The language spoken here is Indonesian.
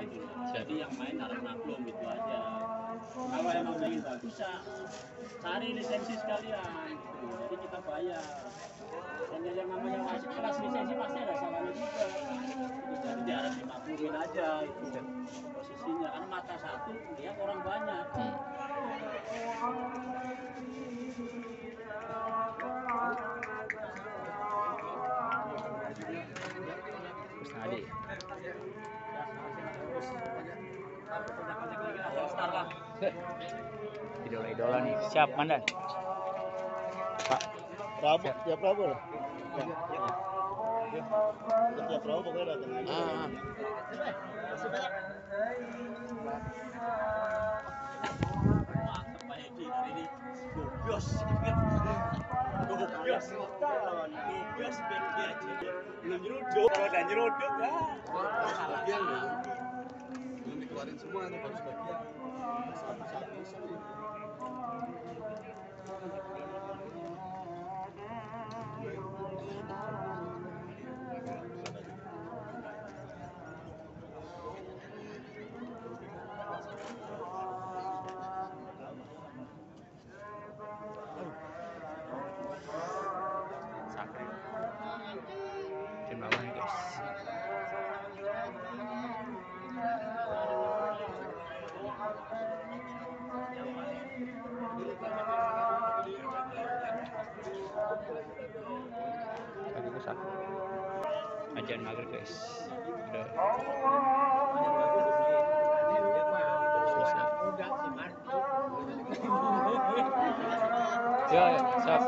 gitu. Jadi yang main harus maklum gitu aja. Kalau emang ingin bagus ya cari lisensi sekalian gitu. Jadi kita bayar. Dan yang namanya wasit kelas lisensi pasti ada salahnya juga. Gitu. Jadi dia harus dimaklumin aja itu posisinya. Karena mata satu lihat orang banyak. Terus tadi idola-idola nih. Siap, Mandan. Pak. Rabu, tiap Rabu lah. Tiap Rabu pokoknya datang aja. Masih banyak. Mantap Pak Edi hari ini. Gobios. Gobios. Gobios Edi aja. Belum nyeruduk. Kalau udah nyeruduk ya. Sebagian loh. Belum dikeluarin semua nih, baru sebagian. Satu-satu. Tim bawah nih guys. Tadi ke satu. Ajan maghrib guys. Udah selesai. Ya, siap.